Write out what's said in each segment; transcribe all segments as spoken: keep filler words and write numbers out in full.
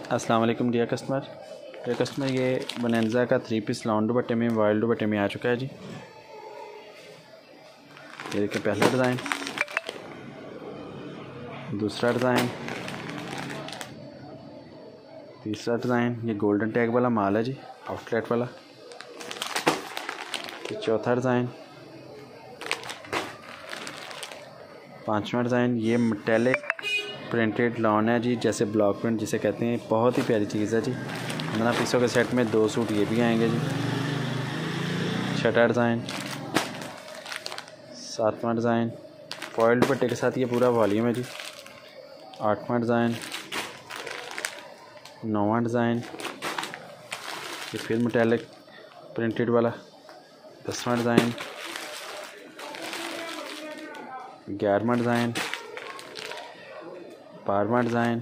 अस्सलाम वालेकुम dear customer dear customer ये बोनेंजा का थ्री पीस लॉन दुपट्टे में वाइल्ड दुपट्टे में आ चुका है जी। ये देखिए पहला डिज़ाइन, दूसरा डिज़ाइन, तीसरा डिज़ाइन। ये गोल्डन टैग वाला माल है जी, आउटलेट वाला। ये चौथा डिज़ाइन, पांचवा डिज़ाइन। ये मेटेलिक प्रिंटेड लॉन है जी, जैसे ब्लॉक प्रिंट जिसे कहते हैं। बहुत ही प्यारी चीज़ है जी। पंद्रह पीसों के सेट में दो सूट ये भी आएंगे जी। छठा डिज़ाइन, सातवां डिज़ाइन, फॉइल दुपट्टे के साथ ये पूरा वॉल्यूम है जी। आठवां डिज़ाइन, नौवां डिज़ाइन, ये फिर मेटेलिक प्रिंटेड वाला। दसवां डिज़ाइन, ग्यारहवां डिज़ाइन, बारहवां डिज़ाइन,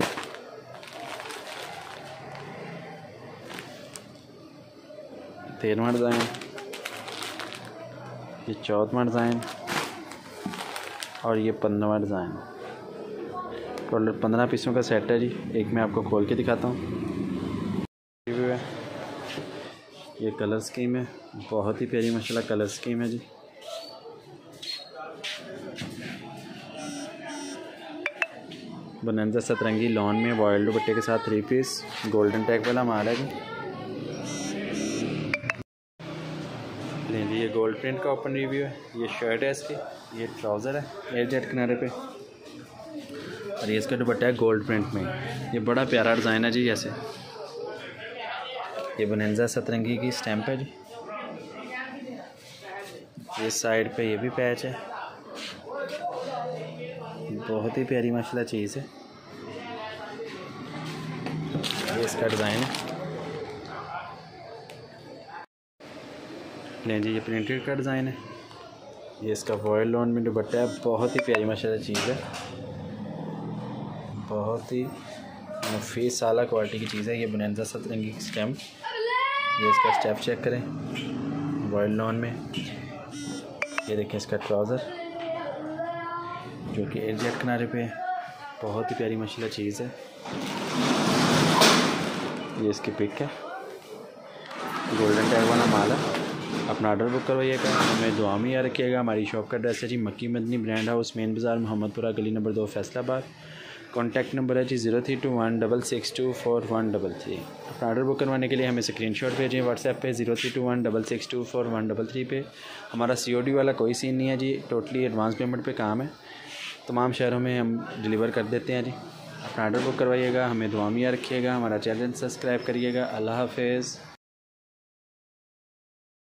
तेरहवां डिज़ाइन, ये चौदहवां डिज़ाइन और ये पंद्रहवां डिज़ाइन। टोटल पंद्रह पीसों का सेट है जी। एक मैं आपको खोल के दिखाता हूँ। ये कलर स्कीम है, बहुत ही प्यारी माशाल्लाह कलर स्कीम है जी। बोनेंजा सतरंगी लॉन में वाइल्ड दुपट्टे के साथ थ्री पीस गोल्डन टैग वाला माल है जी। ये गोल्ड प्रिंट का ओपन रिव्यू है। ये शर्ट है इसकी, ये ट्राउज़र है एयर जेट किनारे पे, और ये इसका दुपट्टा है गोल्ड प्रिंट में। ये बड़ा प्यारा डिज़ाइन है जी। जैसे ये बोनेंजा सतरंगी की स्टैंप है जी। ये साइड पे ये भी पैच है, बहुत ही प्यारी माशाल्लाह चीज़ है। ये इसका डिज़ाइन है। लें जी, ये प्रिंटेड का डिज़ाइन है। ये इसका फॉयल लॉन में दुपट्टा है, बहुत ही प्यारी माशाल्लाह चीज़ है। बहुत ही नफीस आला क्वालिटी की चीज़ है। ये बोनेंजा सतरंगी की स्टैम्प। ये इसका स्टेप चेक करें, फॉयल लॉन में। ये देखें इसका ट्राउज़र जो कि एयर जेट किनारे पे है, बहुत ही प्यारी माशाल्लाह चीज़ है। ये इसकी पिक है, गोल्डन टैग वाला माल है। अपना ऑर्डर बुक करवाइएगा, हमें दुआ में याद रखिएगा। हमारी शॉप का एड्रेस है जी मक्की मदनी ब्रांड हाउस, मेन बाज़ार, मोहम्मदपुरा गली नंबर दो, फैसलाबाद। कॉन्टैक्ट नंबर है जी zero three two one double six two four one double three. अपना ऑर्डर बुक करवाने के लिए हमें स्क्रीनशॉट भेजें व्हाट्सएप पे zero three two one double six two four one double three पे। हमारा सी ओ डी वाला कोई सीन नहीं है जी, टोटली एडवांस पेमेंट पे काम है। तमाम शहरों में हम डिलीवर कर देते हैं जी। अपना ऑर्डर बुक करवाइएगा, हमें दुआ में याद रखिएगा। हमारा चैनल सब्सक्राइब करिएगा। अल्लाह हाफ़िज़।